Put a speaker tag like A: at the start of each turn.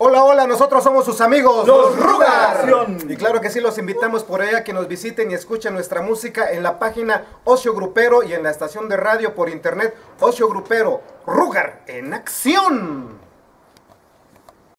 A: Hola, hola, nosotros somos sus amigos,
B: Los Rugar.
A: Y claro que sí, los invitamos por allá a que nos visiten y escuchen nuestra música en la página Ocio Grupero y en la estación de radio por internet Ocio Grupero. Rugar en acción.